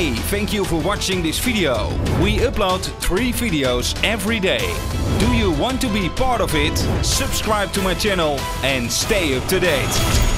Hey, thank you for watching this video. We upload 3 videos every day. Do you want to be part of it? Subscribe to my channel and stay up to date.